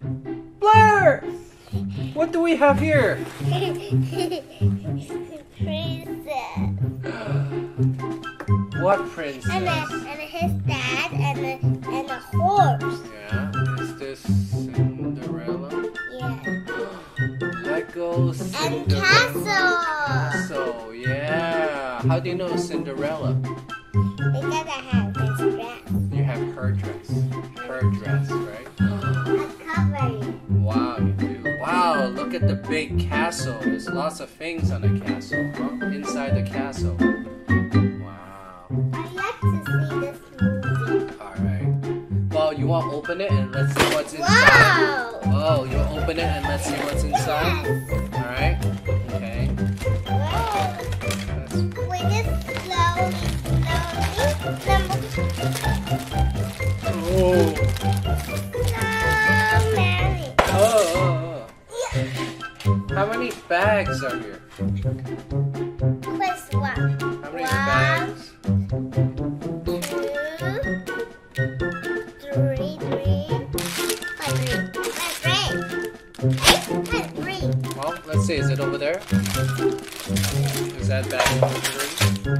Blaire! What do we have here? Princess. What princess? And his dad and a horse. Yeah, is this Cinderella? Yeah. Lego And Cinderella. castle. Yeah. How do you know Cinderella? Because I have his dress. You have her dress. Her dress, right? A covering. Wow, you do. Wow, look at the big castle. There's lots of things on the castle, huh? Inside the castle. Wow. I like to see this movie. Alright. Well, you want to open it and let's see what's inside? Wow! Oh, you want to open it and let's see what's inside? Yes. Alright. Okay. Wow. Let's... We just slowly. Oh. So many. Oh. Yeah. How many bags are here? Quiz one. How many bags? 2, 3, 3. Well, let's see. Is it over there? Is that bag number 3?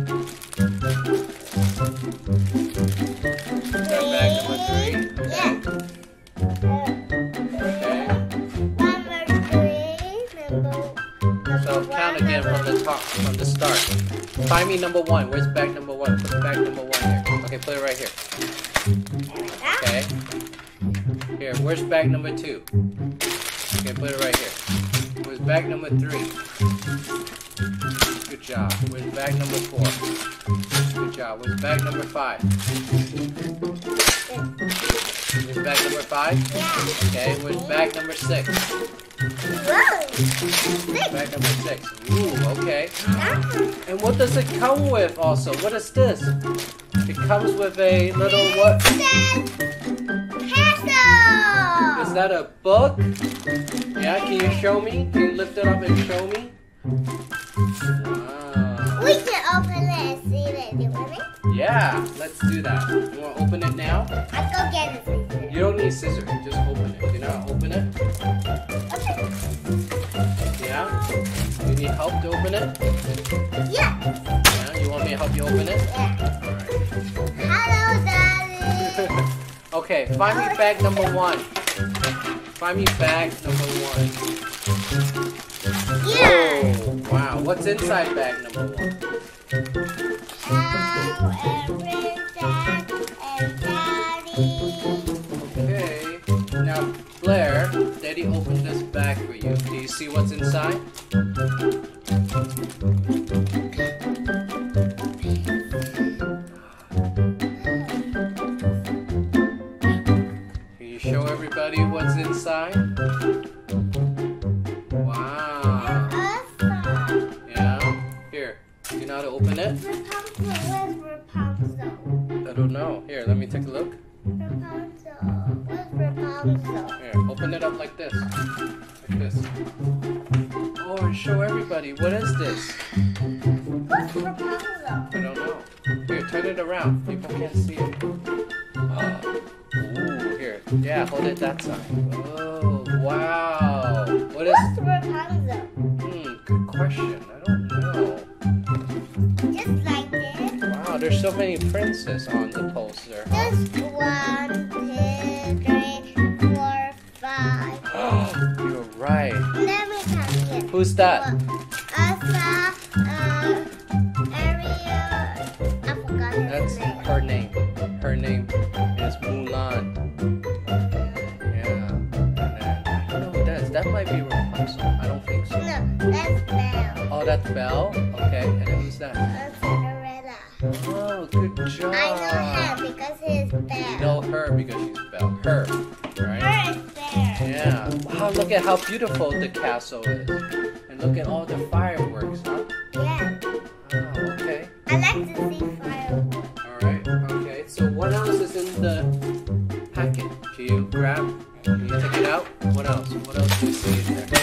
Is that bag number 3? Yeah. Okay. Number So count again from the top, from the start. Find me number 1. Where's bag number 1? Put bag number 1 here. Okay, put it right here. Okay. Here, where's bag number 2? Okay, put it right here. Where's bag number 3? Good job. Where's bag number 4? Good job. Where's bag number 5? Where's bag number 5? Yeah. Okay, where's bag number 6? Whoa. Bag number 6. Ooh, okay. And what does it come with also? What is this? It comes with a little what? Castle. Is that a book? Yeah, can you show me? Can you lift it up and show me? Wow. We can open it and see it. Do you want it? Yeah, let's do that. You want to open it now? I'll go get a scissors. You don't need scissors, just open it. You know how to open it? Yeah? You need help to open it? Yeah. Yeah? You want me to help you open it? Yeah. Alright. Hello, Daddy. Okay, find me bag number 1. Find me bag number 1. Yeah. Oh, wow. What's inside bag number 1? And Princess and Daddy. Okay. Now, Blaire, Daddy opened this bag for you. Do you see what's inside? Can you show everybody what's inside? Wow. Awesome. Yeah. Here. Do you know how to open it? Rapunzel, where's Rapunzel? I don't know. Here, let me take a look. Rapunzel, where's Rapunzel? Here, open it up like this. Like this. Oh, and show everybody. What is this? Who's Rapunzel? I don't know. Here, turn it around. People can't see it. Oh. Ooh, here. Yeah, hold it that side. Oh, wow. What is... Who's Rapunzel? Good question. I don't know. Just like this. Wow, there's so many princesses on the poster. Just 1, 2, 3, 4, 5. Oh, you're right. Let me count it. Who's that? Elsa, Ariel. I forgot his That's name. her name. Her name is Mulan. Yeah. And then, I don't know who that is. That might be Rapunzel. I don't think so. No, that's Belle. Oh, that's Belle? Okay. And then who's that? That's Cinderella. Oh, good job. I know her because he's Belle. You know her because she's Belle. Her. Right? Her is there. Yeah. Wow, look at how beautiful the castle is. And look at all the fireworks, huh? Yeah. Oh, okay. I like to see fireworks. Alright, okay. So what else is in the packet? Can you grab? Can you take it out? What else? What else do you see in there?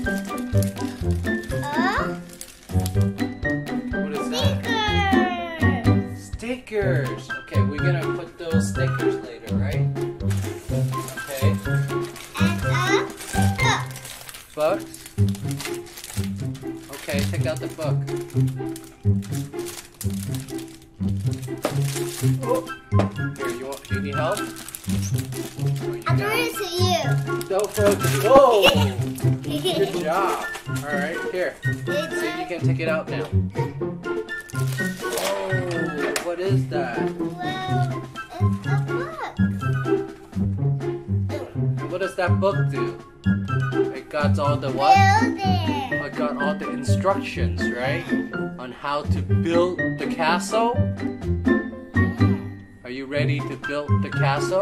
What is that? Stickers. Stickers! Okay, we're gonna put those stickers later, right? Okay. And books. Okay, take out the book. Here, you need help? I'm going to you. Don't throw it to you. Whoa! Good job. Alright, here. See if you can take it out now. Whoa, what is that? Well, it's a book. And what does that book do? It got all the what? Build it. It got all the instructions, right? On how to build the castle. Are you ready to build the castle?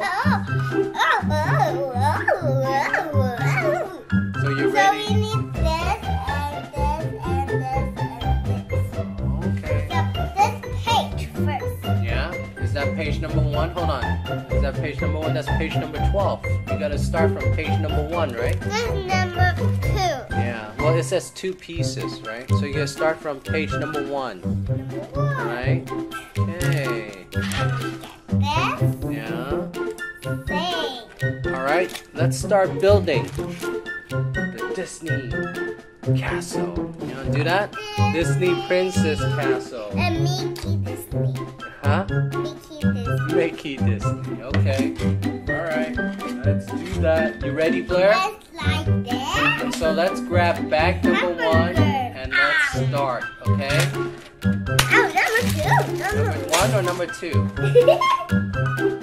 So you're So ready? we need this and this and this and this. Okay. So this page first. Yeah? Is that page number 1? Hold on. Is that page number 1? That's page number 12. You gotta start from page number 1, right? This is number 2. Yeah. Well, it says 2 pieces, right? So you gotta start from page number 1. Number 1. Right? Okay. This Yeah. thing. Alright, let's start building the Disney castle. You wanna do that? Disney Princess Castle. And Mickey Disney. Huh? Mickey Disney. Mickey Disney. Okay. Alright, let's do that. You ready, Blaire? Just like this. So let's grab bag number 1 and let's start, okay? Oh, number 2. Number 1 or number 2?